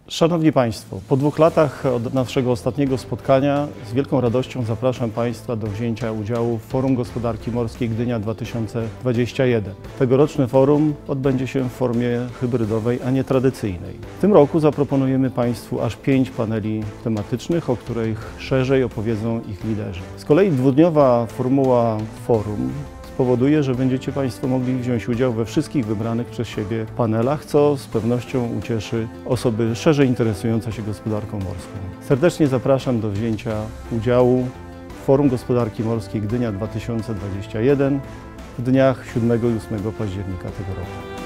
Szanowni Państwo, po 2 latach od naszego ostatniego spotkania z wielką radością zapraszam Państwa do wzięcia udziału w Forum Gospodarki Morskiej Gdynia 2021. Tegoroczne forum odbędzie się w formie hybrydowej, a nie tradycyjnej. W tym roku zaproponujemy Państwu aż 5 paneli tematycznych, o których szerzej opowiedzą ich liderzy. Z kolei dwudniowa formuła forum powoduje, że będziecie Państwo mogli wziąć udział we wszystkich wybranych przez siebie panelach, co z pewnością ucieszy osoby szerzej interesujące się gospodarką morską. Serdecznie zapraszam do wzięcia udziału w Forum Gospodarki Morskiej Gdynia 2021 w dniach 7 i 8 października tego roku.